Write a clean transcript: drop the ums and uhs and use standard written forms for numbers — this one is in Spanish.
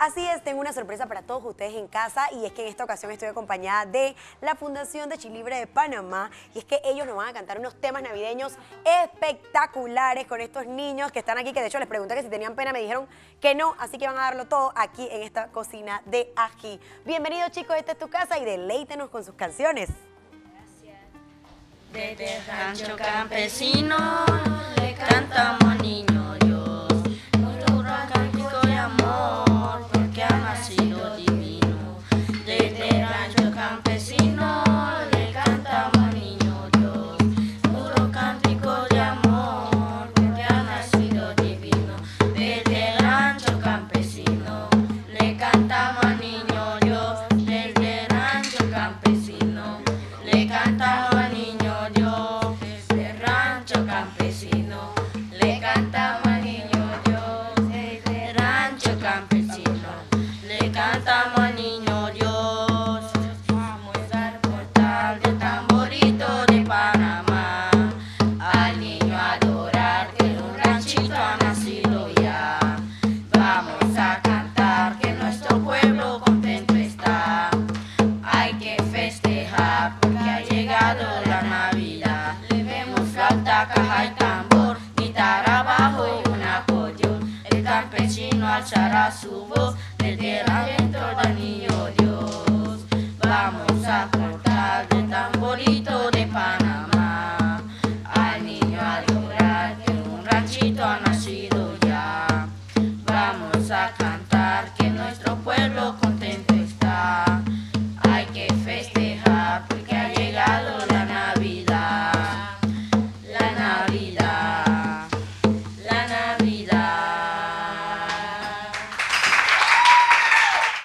Así es, tengo una sorpresa para todos ustedes en casa y es que en esta ocasión estoy acompañada de la Fundación de Chilibre de Panamá y es que ellos nos van a cantar unos temas navideños espectaculares con estos niños que están aquí, que de hecho les pregunté que si tenían pena, me dijeron que no, así que van a darlo todo aquí en esta cocina de ají. Bienvenidos chicos, esta es tu casa y deleítenos con sus canciones. Desde el rancho campesino le cantamos niño Dios, nuestro cántico de amor, porque ha nacido divino. Desde el rancho campesino le cantamos niño Dios, nuestro cántico de amor, porque ha nacido divino. Desde el rancho campesino le cantamos al niño Dios, desde el rancho campesino le cantamos al niño Dios, desde el rancho campesino le cantamos al niño Dios, desde el rancho campesino le cantamos al niño Dios. Vamos al portal del tamborito de Panamá, al niño a adorar que en un ranchito ha nacido ya. Vamos a cantar que nuestro pueblo contento está. Hay que festejar porque ha llegado la Navidad. Le vemos flauta, caja y tambor, guitarra, bajo y un acordeón. El campesino alzará su voz desde el adentro del niño Dios. Vamos a cortar el tamborito de Panamá, al niño a adorar que en un ranchito ha nacido ya. Vamos a cantar que nuestro pueblo